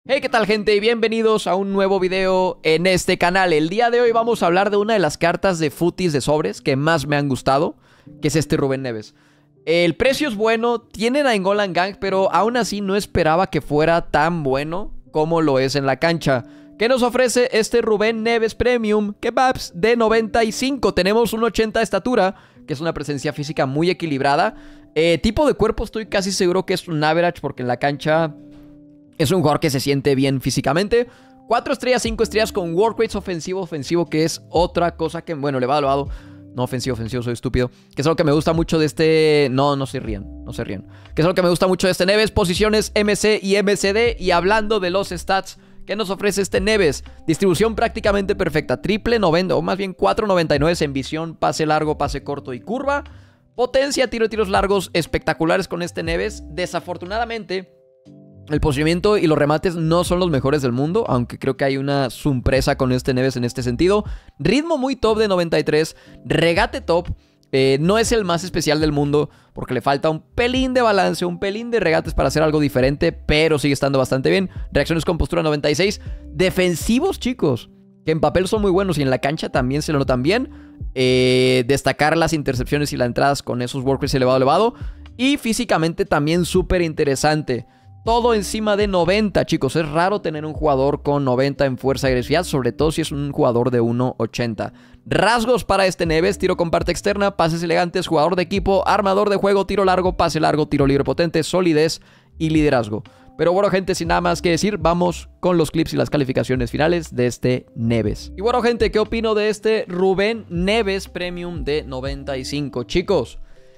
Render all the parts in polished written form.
Hey, ¿qué tal, gente? Y bienvenidos a un nuevo video en este canal. El día de hoy vamos a hablar de una de las cartas de footies de sobres que más me han gustado, que es este Rubén Neves. El precio es bueno, tiene Nainggolan Gang, pero aún así no esperaba que fuera tan bueno como lo es en la cancha. ¿Qué nos ofrece este Rubén Neves Premium Kebabs de 95? Tenemos un 80 de estatura, que es una presencia física muy equilibrada. Tipo de cuerpo estoy casi seguro que es un average, porque en la cancha es un jugador que se siente bien físicamente. 4 estrellas, 5 estrellas con work rates ofensivo, que es otra cosa que, bueno, elevado. No, ofensivo, soy estúpido. Que es algo que me gusta mucho de este... No se rían. Que es algo que me gusta mucho de este Neves. Posiciones MC y MCD. Y hablando de los stats, ¿qué nos ofrece este Neves? Distribución prácticamente perfecta. Triple 90, o más bien 4.99 en visión, pase largo, pase corto y curva. Potencia, tiros largos espectaculares con este Neves. Desafortunadamente, el posicionamiento y los remates no son los mejores del mundo, aunque creo que hay una sorpresa con este Neves en este sentido. Ritmo muy top de 93, regate top. No es el más especial del mundo porque le falta un pelín de balance, un pelín de regates para hacer algo diferente, pero sigue estando bastante bien. Reacciones con postura 96. Defensivos, chicos, que en papel son muy buenos y en la cancha también se lo notan bien. Destacar las intercepciones y las entradas con esos work rates elevado. Y físicamente también súper interesante. Todo encima de 90, chicos. Es raro tener un jugador con 90 en fuerza y agresividad, sobre todo si es un jugador de 1.80. Rasgos para este Neves: tiro con parte externa, pases elegantes, jugador de equipo, armador de juego, tiro largo, pase largo, tiro libre potente, solidez y liderazgo. Pero bueno, gente, sin nada más que decir, vamos con los clips y las calificaciones finales de este Neves. Y bueno, gente, ¿qué opino de este Rubén Neves Premium de 95? Chicos,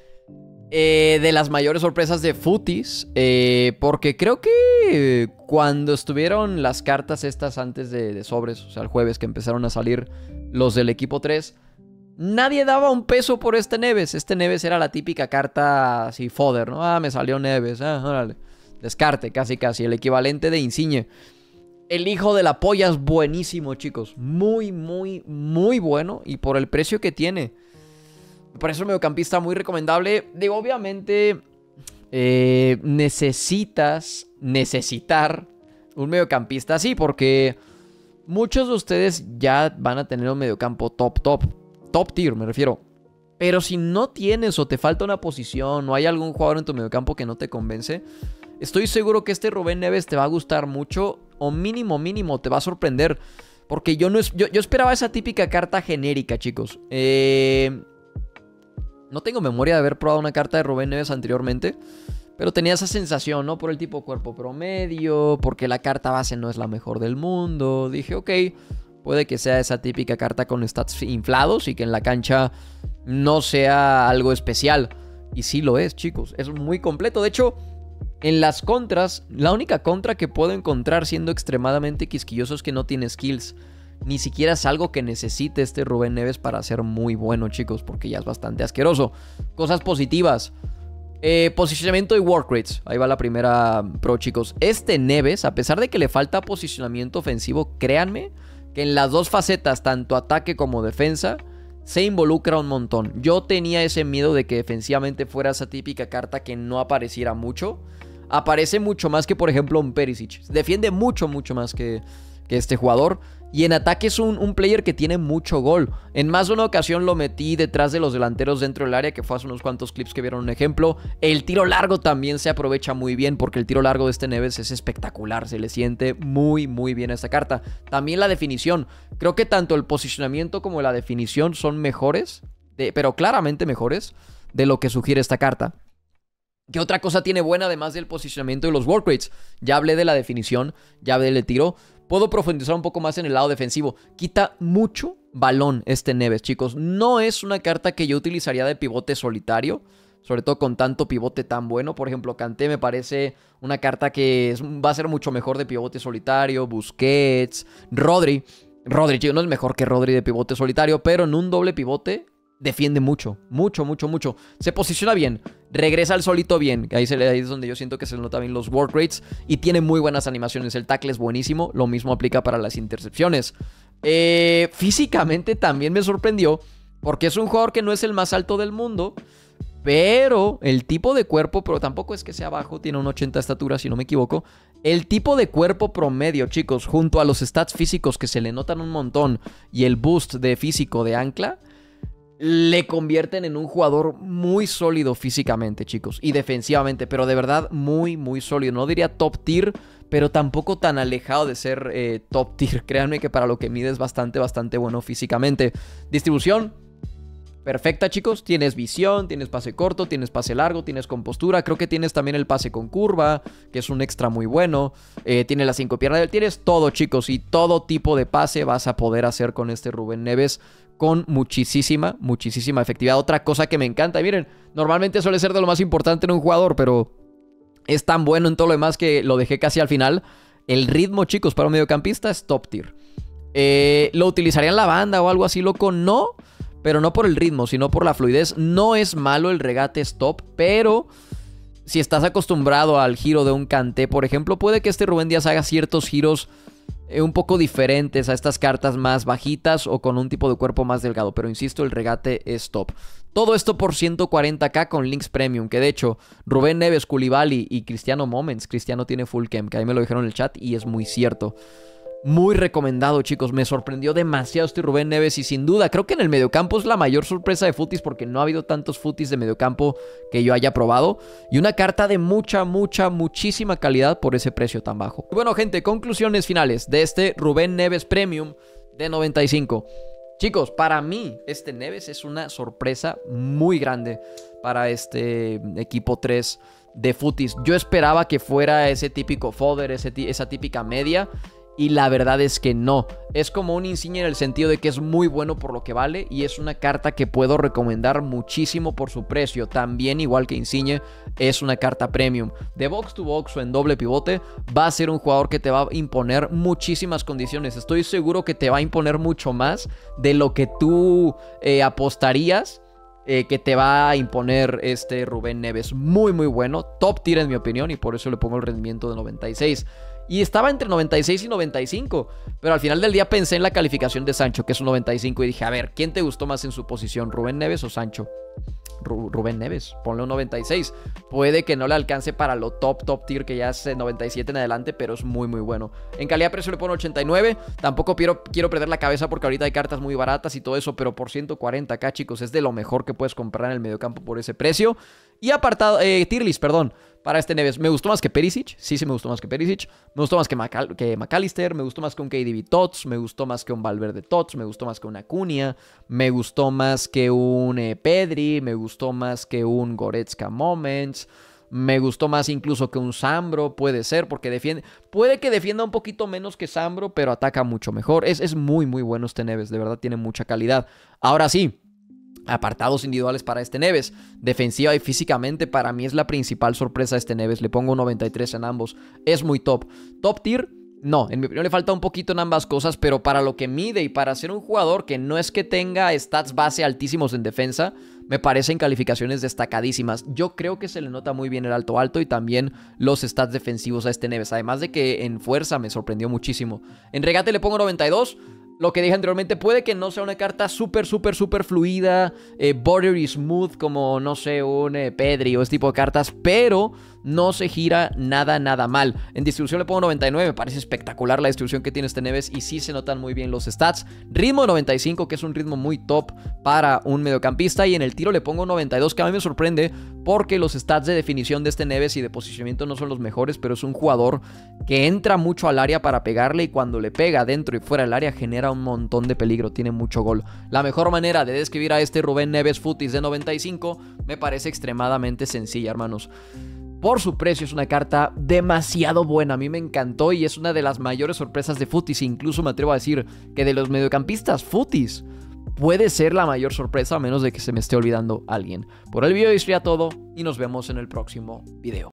de las mayores sorpresas de footies, porque creo que cuando estuvieron las cartas estas antes de sobres, o sea, el jueves que empezaron a salir los del equipo 3, nadie daba un peso por este Neves. Este Neves era la típica carta así fodder, ¿no? Ah, me salió Neves, órale. Descarte, casi, el equivalente de Insigne. El hijo de la polla es buenísimo, chicos. Muy bueno, y por el precio que tiene, me parece un mediocampista muy recomendable. Digo, obviamente necesitar un mediocampista así, porque muchos de ustedes ya van a tener un mediocampo top tier, me refiero. Pero si no tienes o te falta una posición o hay algún jugador en tu mediocampo que no te convence, estoy seguro que este Rubén Neves te va a gustar mucho, o mínimo te va a sorprender, porque yo esperaba esa típica carta genérica, chicos. No tengo memoria de haber probado una carta de Rubén Neves anteriormente, pero tenía esa sensación, ¿no? Por el tipo cuerpo promedio, porque la carta base no es la mejor del mundo. Dije, ok, puede que sea esa típica carta con stats inflados y que en la cancha no sea algo especial. Y sí lo es, chicos. Es muy completo. De hecho, en las contras, la única contra que puedo encontrar siendo extremadamente quisquilloso es que no tiene skills. Ni siquiera es algo que necesite este Rubén Neves para ser muy bueno, chicos, porque ya es bastante asqueroso. Cosas positivas: posicionamiento y work rates. Ahí va la primera pro, chicos. Este Neves, a pesar de que le falta posicionamiento ofensivo, créanme que en las dos facetas, tanto ataque como defensa, se involucra un montón. Yo tenía ese miedo de que defensivamente fuera esa típica carta que no apareciera mucho. Aparece mucho más que, por ejemplo, un Perisic. Defiende mucho más que este jugador. Y en ataque es un player que tiene mucho gol. En más de una ocasión lo metí detrás de los delanteros dentro del área, que fue hace unos cuantos clips que vieron un ejemplo. El tiro largo también se aprovecha muy bien, porque el tiro largo de este Neves es espectacular. Se le siente muy bien a esta carta. También la definición. Creo que tanto el posicionamiento como la definición son mejores, pero claramente mejores, de lo que sugiere esta carta. ¿Qué otra cosa tiene buena además del posicionamiento y los work rates? Ya hablé de la definición, ya hablé del tiro. Puedo profundizar un poco más en el lado defensivo. Quita mucho balón este Neves, chicos. No es una carta que yo utilizaría de pivote solitario, sobre todo con tanto pivote tan bueno. Por ejemplo, Kanté me parece una carta que va a ser mucho mejor de pivote solitario. Busquets, Rodri, chicos, no es mejor que Rodri de pivote solitario, pero en un doble pivote defiende mucho. Se posiciona bien, regresa al solito bien. Ahí es donde yo siento que se nota bien los work rates. Y tiene muy buenas animaciones. El tackle es buenísimo. Lo mismo aplica para las intercepciones. Físicamente también me sorprendió, porque es un jugador que no es el más alto del mundo, Pero el tipo de cuerpo, pero tampoco es que sea bajo, tiene un 80 de estatura, si no me equivoco. El tipo de cuerpo promedio, chicos, junto a los stats físicos que se le notan un montón y el boost de físico de Ancla, le convierten en un jugador muy sólido físicamente, chicos, y defensivamente, pero de verdad muy, muy sólido. No diría top tier, pero tampoco tan alejado de ser top tier. Créanme que para lo que mide es bastante, bastante bueno físicamente. Distribución perfecta, chicos. Tienes visión, tienes pase corto, tienes pase largo, tienes compostura. Creo que tienes también el pase con curva, que es un extra muy bueno. Tienes las 5 piernas. Tienes todo, chicos. Y todo tipo de pase vas a poder hacer con este Rubén Neves con muchísima, muchísima efectividad. Otra cosa que me encanta. Y miren, normalmente suele ser de lo más importante en un jugador, pero es tan bueno en todo lo demás que lo dejé casi al final. El ritmo, chicos, para un mediocampista es top tier. ¿Lo utilizaría en la banda o algo así, loco? No. Pero no por el ritmo, sino por la fluidez. No es malo el regate stop, pero si estás acostumbrado al giro de un Kanté, por ejemplo, puede que este Rubén Díaz haga ciertos giros un poco diferentes a estas cartas más bajitas o con un tipo de cuerpo más delgado. Pero insisto, el regate es top. Todo esto por 140k con links premium, que de hecho Rubén Neves, Koulibaly y Cristiano Moments. Cristiano tiene full cam, que ahí me lo dijeron en el chat y es muy cierto. Muy recomendado, chicos. Me sorprendió demasiado este Rubén Neves y sin duda creo que en el mediocampo es la mayor sorpresa de futis porque no ha habido tantos futis de mediocampo que yo haya probado. Y una carta de muchísima calidad por ese precio tan bajo. Bueno, gente, conclusiones finales de este Rubén Neves Premium de 95. Chicos, para mí este Neves es una sorpresa muy grande para este equipo 3 de futis. Yo esperaba que fuera ese típico fodder, esa típica media. Y la verdad es que no. Es como un Insigne en el sentido de que es muy bueno por lo que vale. Y es una carta que puedo recomendar muchísimo por su precio. También, igual que Insigne, es una carta premium. De box to box o en doble pivote, va a ser un jugador que te va a imponer muchísimas condiciones. Estoy seguro que te va a imponer mucho más de lo que tú apostarías. Que te va a imponer este Rubén Neves. Muy bueno. Top tier en mi opinión. Y por eso le pongo el rendimiento de 96. Y estaba entre 96 y 95. Pero al final del día pensé en la calificación de Sancho, que es un 95. Y dije, a ver, ¿quién te gustó más en su posición? ¿Rubén Neves o Sancho? Rubén Neves, ponle un 96. Puede que no le alcance para lo top tier, que ya es 97 en adelante, pero es muy bueno. En calidad-precio le pongo 89. Tampoco quiero perder la cabeza porque ahorita hay cartas muy baratas y todo eso, pero por 140k, chicos, es de lo mejor que puedes comprar en el mediocampo por ese precio. Y apartado, tier list, perdón, para este Neves. Me gustó más que Perisic. Sí, me gustó más que Perisic. Me gustó más que McAllister. Me gustó más que un KDB Tots. Me gustó más que un Valverde Tots. Me gustó más que un Acuña. Me gustó más que un Pedri. Me gustó más que un Goretzka Moments. Me gustó más incluso que un Zambro. Puede ser, porque puede que defienda un poquito menos que Zambro, pero ataca mucho mejor. Es muy bueno este Neves. De verdad tiene mucha calidad. Ahora sí, apartados individuales para este Neves. Defensiva y físicamente para mí es la principal sorpresa de este Neves. Le pongo un 93 en ambos. Es muy top. Top tier, no. En mi opinión le falta un poquito en ambas cosas, pero para lo que mide y para ser un jugador que no es que tenga stats base altísimos en defensa, me parecen calificaciones destacadísimas. Yo creo que se le nota muy bien el alto y también los stats defensivos a este Neves. Además de que en fuerza me sorprendió muchísimo. En regate le pongo 92. Lo que dije anteriormente, puede que no sea una carta súper fluida, bordery smooth como, no sé, un Pedri o este tipo de cartas, pero no se gira nada mal. En distribución le pongo 99, me parece espectacular la distribución que tiene este Neves y sí se notan muy bien los stats. Ritmo 95, que es un ritmo muy top para un mediocampista, y en el tiro le pongo 92, que a mí me sorprende porque los stats de definición de este Neves y de posicionamiento no son los mejores, pero es un jugador que entra mucho al área para pegarle y cuando le pega dentro y fuera del área genera un montón de peligro, tiene mucho gol. La mejor manera de describir a este Rubén Neves Futis de 95 me parece extremadamente sencilla, hermanos. Por su precio es una carta demasiado buena, a mí me encantó y es una de las mayores sorpresas de Futis. Incluso me atrevo a decir que de los mediocampistas Futis puede ser la mayor sorpresa, a menos de que se me esté olvidando alguien. Por el video sería todo y nos vemos en el próximo video.